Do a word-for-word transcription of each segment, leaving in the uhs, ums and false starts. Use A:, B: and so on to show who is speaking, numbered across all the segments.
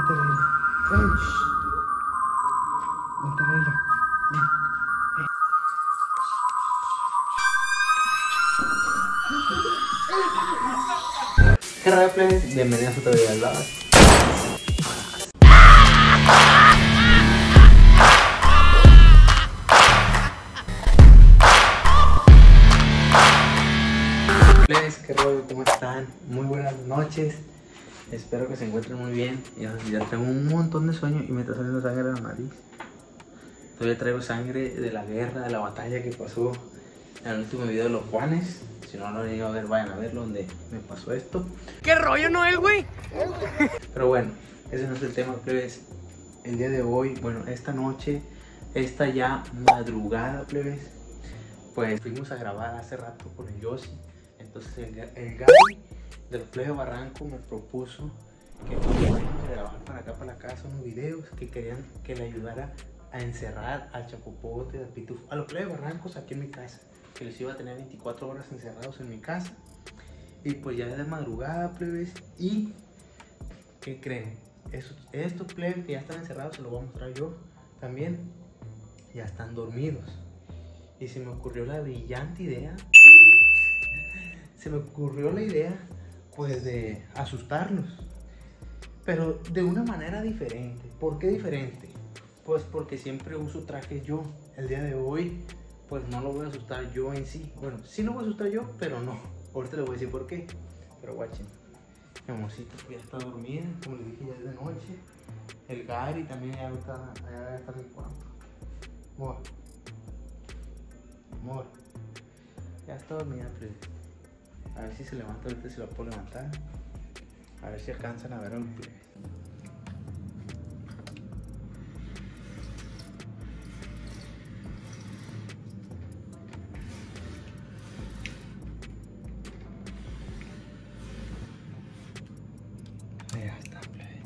A: Leila. ¡Ey! Vente, Leila. Ven. ¿Qué raro, plebes? Bienvenidos a otro video del lado. Plebes, qué rollo, ¿cómo están? Muy buenas noches. Espero que se encuentren muy bien. Ya, ya tengo un montón de sueño y me está saliendo sangre de la nariz. Todavía traigo sangre de la guerra, de la batalla que pasó en el último video de los Juanes. Si no lo han ido a ver, vayan a verlo donde me pasó esto.
B: ¿Qué rollo, Noel, güey?
A: Pero bueno, ese no es el tema, plebes. El día de hoy, bueno, esta noche, esta ya madrugada, plebes, pues fuimos a grabar hace rato con el Yossi. Entonces el, el Gaby del Plebe Barranco me propuso que fuéramos a grabar para acá, para la casa, unos videos que querían que le ayudara a encerrar al Chapopote, al Pitufo, a los Plebe Barrancos aquí en mi casa, que les iba a tener veinticuatro horas encerrados en mi casa. Y pues ya es de madrugada, plebes. Y ¿qué creen? Estos, estos plebes que ya están encerrados, se los voy a mostrar yo también, ya están dormidos. Y se me ocurrió la brillante idea Se me ocurrió la idea pues de asustarlos, pero de una manera diferente. ¿Por qué diferente? Pues porque siempre uso trajes yo. El día de hoy pues no lo voy a asustar yo en sí. Bueno, sí lo voy a asustar yo, pero no. Ahorita les voy a decir por qué. Pero guachen, mi amorcito ya está dormida, como les dije, ya es de noche. El Gary también ya está, ya está en el cuarto. Amor, amor, ya está dormida, please. A ver si se levanta, ahorita se la puedo levantar. A ver si alcanzan a ver al plebe. Ya está, plebe.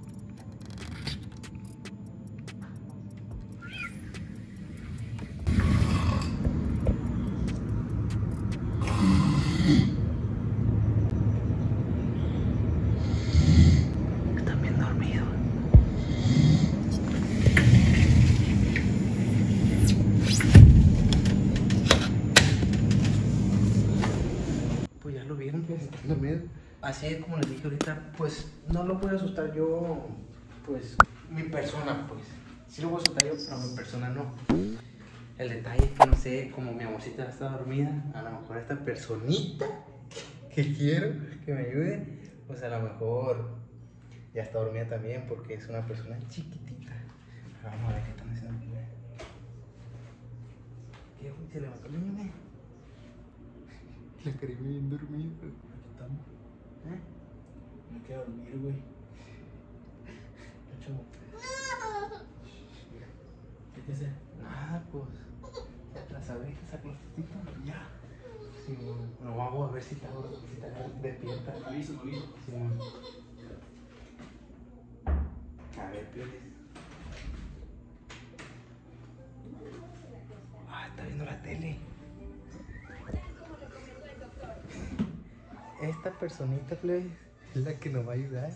A: Están bien dormidos. Pues ya lo vieron, que están dormidos. Así es como les dije ahorita, pues no lo voy a asustar yo, pues mi persona, pues. Sí lo voy a asustar yo, pero mi persona no. El detalle es que no sé, como mi amorcita está dormida, a lo mejor esta personita que quiero que me ayude, pues a lo mejor ya está dormida también porque es una persona chiquitita. Ahora vamos a ver qué están haciendo. ¿Qué, güey? ¿Se levantó el niño, güey? La quería bien dormida. Aquí estamos. ¿Eh? Me queda dormir, güey. ¿Qué chavo? Mira. ¿Qué te hace? Nada, pues. Las abejas, saco los testitos. Ya. Sí, bueno, vamos a ver si está, si está despierta. Aviso, aviso. Sí, bueno. A ver, plebes. Ah, está viendo la tele. Esta personita, plebes, es la que nos va a ayudar.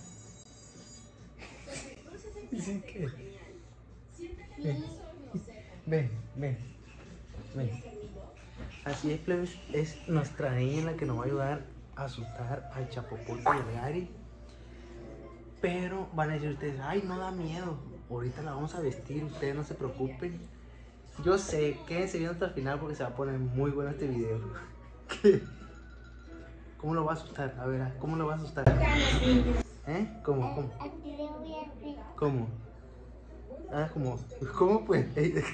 A: Dicen que... Ven, ven, ven, ven. Así es, plebes, es nuestra niña la que nos va a ayudar a asustar al Chapopote y al Gary. Pero van a decir ustedes, ay, no da miedo, ahorita la vamos a vestir, ustedes no se preocupen. Yo sé, quédense viendo hasta el final porque se va a poner muy bueno este video. ¿Cómo lo va a asustar? A ver, ¿cómo lo va a asustar? ¿Eh? ¿Cómo? ¿Cómo? ¿Cómo? Ah, ¿cómo? ¿Cómo pues?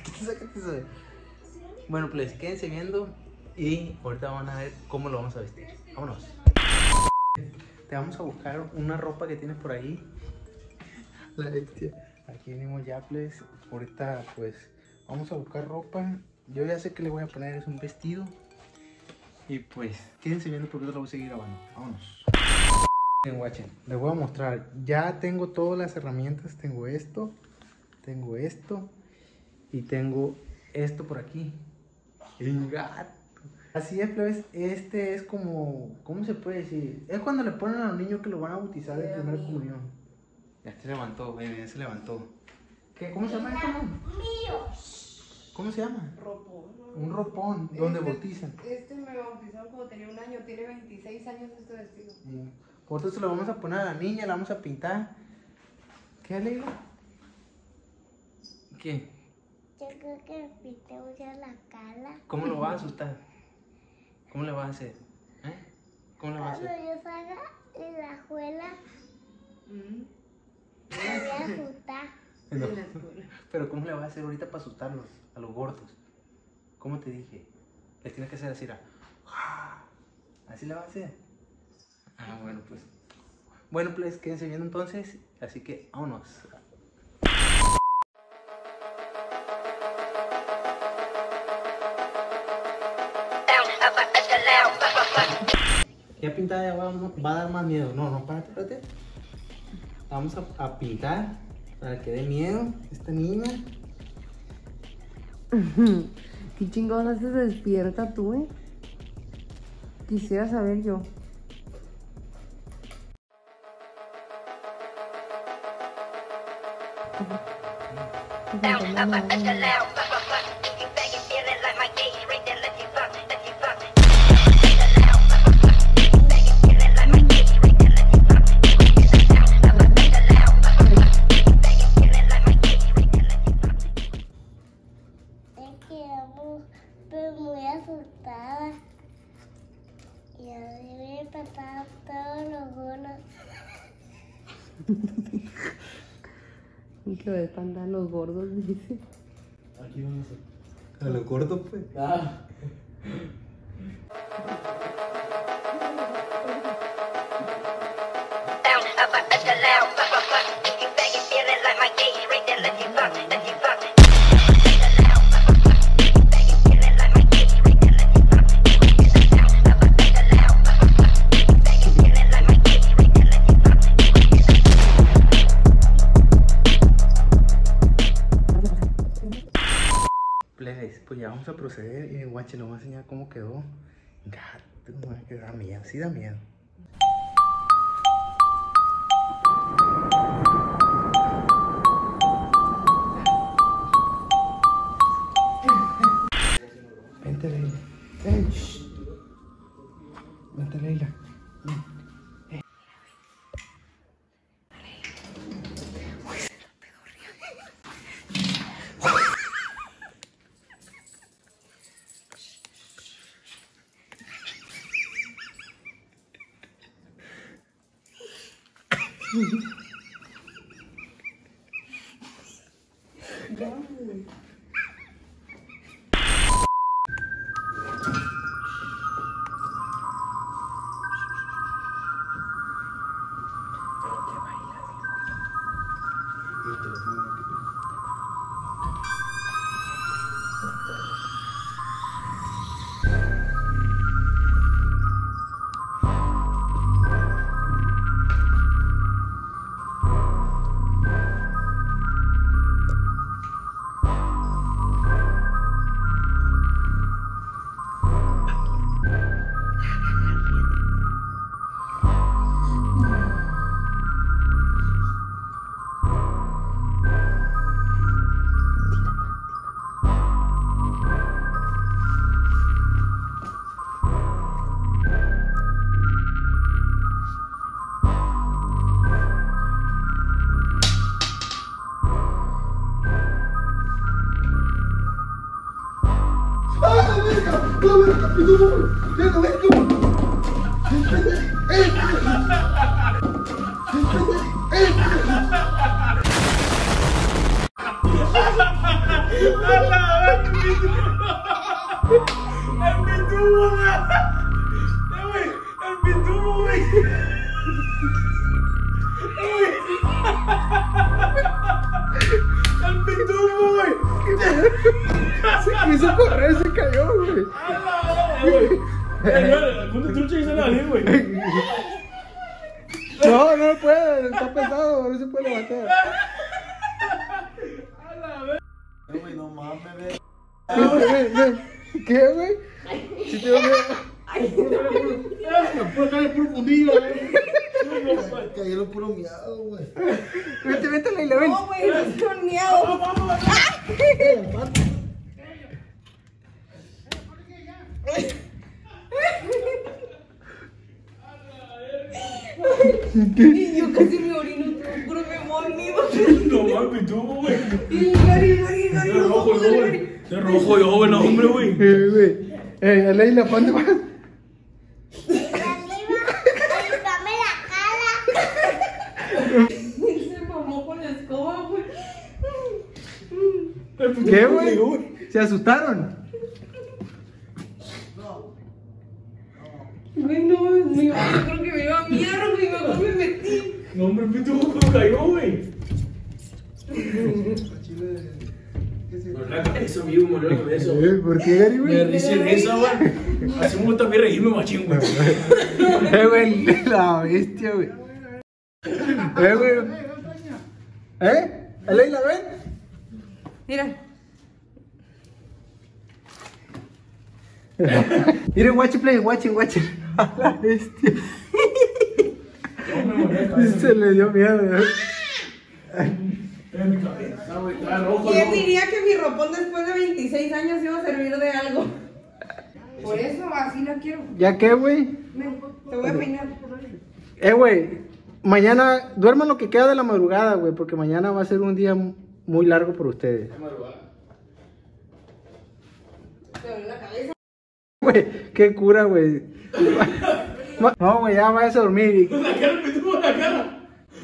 A: Bueno, pues quédense viendo y ahorita van a ver cómo lo vamos a vestir. Vámonos. Te vamos a buscar una ropa que tienes por ahí. La bestia. Aquí venimos ya, pues. Ahorita, pues, vamos a buscar ropa. Yo ya sé que le voy a poner es un vestido. Y pues, quédense viendo porque yo lo voy a seguir grabando. Vámonos. Miren, guachen, les voy a mostrar. Ya tengo todas las herramientas. Tengo esto, tengo esto y tengo esto por aquí. El gato. Así es, plebes. Este es como, ¿cómo se puede decir? Es cuando le ponen a los niños que lo van a bautizar en primera comunión. Ya se levantó, güey, ya se levantó. ¿Qué? ¿Cómo se llama esto, no? ¿Cómo se llama?
B: Ropón.
A: Un ropón, ¿dónde
B: este,
A: bautizan?
B: Este me bautizaron cuando tenía un año, tiene veintiséis años este vestido.
A: Mm. Por eso se lo vamos a poner a la niña, la vamos a pintar. ¿Qué, Leila? ¿Qué?
C: Yo creo que pinté mucho la cara.
A: ¿Cómo lo va a asustar? ¿Cómo le va a hacer? ¿Eh? ¿Cómo le va a
C: Cuando
A: hacer?
C: yo salga de la escuela,
B: Mm.
C: me voy a asustar.
A: No.
B: En la escuela.
A: Pero ¿cómo le va a hacer ahorita para asustarlos a los gordos? ¿Cómo te dije? Les tienes que hacer así, ¿ra? ¿Así le va a hacer? Ah, bueno, pues. Bueno, pues quédense viendo entonces. Así que vámonos. Ya pintada ya va, va a dar más miedo. No, no, espérate, espérate. Vamos a, a pintar para que dé miedo esta niña.
B: ¿Qué chingados haces despierta tú, eh? Quisiera saber yo.
C: Es que amo, pero muy asustada. Y a mí me pasaban todos los bonos.
B: Y que lo espantan los gordos, dice.
A: Aquí vamos a... A lo corto, pues. Ah. Pues ya vamos a proceder y guache, nos va a enseñar cómo quedó. Gato, no, que da miedo, sí da miedo. Vente, Leila. Ven, shh. Vente, Leila. Ven.
D: ¡El pitubo, güey! ¡El pitubo, güey! ¡El pitubo, güey!
A: Se quiso correr, se cayó, güey.
D: ¡A la güey! El mundo trucha y se la vi, güey.
A: No, no puede, está pesado, no se puede levantar.
D: ¡A la vez!
E: Güey, no mames, ve.
A: Ven, ven. ¿Qué, güey? Si te veo.
E: La pura calle puro fundido, güey. Cayeron puro miado, güey.
A: vente, Leila, ven.
B: No, güey, no tengo miedo. Y yo casi me orino, te lo juro, me morido.
D: No mames, tú, güey.
B: Y Gary, Gary, Gary,
D: De
B: los
D: rojo
B: ojos
D: yo,
B: de
D: güey.
B: Gary.
D: De rojo yo, güey, no, hombre, güey.
A: Eh, güey. Eh, Leila, ¿para dónde vas?
C: Dame la cara.
B: Se mamó con la escoba, güey.
A: ¿Qué, güey? ¿Se asustaron?
B: Güey, no, me iba, yo creo que me iba a miar, güey, mejor me metí.
D: No, hombre, pito, ¿cómo cayó, güey? Eso vivo, me lo de eso.
A: Eh, ¿Por qué, Gary,
D: Me
A: güey?
D: recién eso, güey. Así me gusta a mí reírme, machín, güey.
A: Eh, güey, la bestia, güey. Eh, güey. ¿Eh? Leila, ven.
B: Mira.
A: Miren, watch play, watch, watch. La bestia. Se le dio miedo, güey.
D: En mi cabeza, güey, está rojo.
B: ¿Quién
D: rojo.
B: diría que mi ropón después de veintiséis años iba a servir de algo? Por eso, así la quiero.
A: ¿Ya qué, güey?
B: Ven, te voy a peinar.
A: Eh, güey. Mañana, duerman lo que queda de la madrugada, güey, porque mañana va a ser un día muy largo por ustedes.
B: Te duele la cabeza.
A: Güey, qué cura, güey. No, güey, ya vayas a dormir.
D: La cara, me tuvo la cara.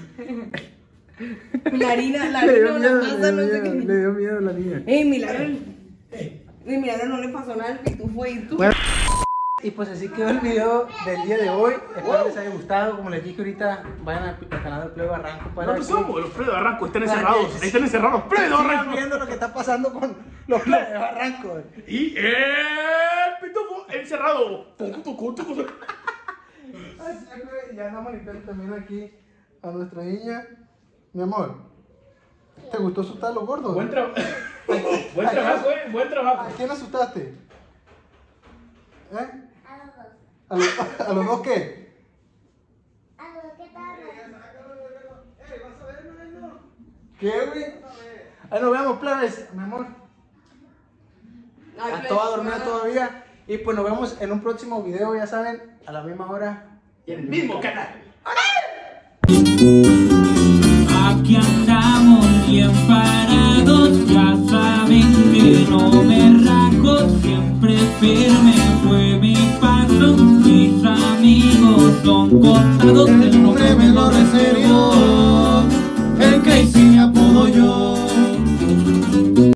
B: La harina, la
A: Le
B: harina
A: dio
B: o la
A: miedo,
B: masa, no
A: le dio
B: sé
A: miedo,
B: qué.
A: le dio miedo a la niña.
B: Ey, Milagro. Ey, Milagro no le pasó nada al pitufo y tú.
A: Bueno, y pues así quedó el video del día de hoy. Espero les haya gustado. Como les dije ahorita, vayan al, al canal del Plebe Barranco para
D: No,
A: que
D: somos los Plebe Barranco, están
A: Para
D: encerrados.
A: que-
D: Ahí están encerrados los Plebe
A: sigan
D: Barranco.
A: viendo lo que está pasando con los Plebe Barranco. güey.
D: Y el pitufo encerrado. Tucu, tucu, tucu, tucu.
A: Así que ya andamos limpiando también aquí a nuestra niña. Mi amor, ¿te gustó asustar a los gordos?
D: Buen trabajo. Buen trabajo, eh. Buen trabajo.
A: ¿A quién asustaste? ¿Eh?
C: A los dos.
A: ¿A los, a los dos qué?
C: A los dos, ¿qué tal?
A: ¿Qué, güey? Ahí nos vemos, plebes, mi amor.
B: Ay,
A: A toda dormida todavía. Y pues nos vemos en un próximo video, ya saben, a la misma hora.
D: Y en el mismo canal.
A: ¡Ay!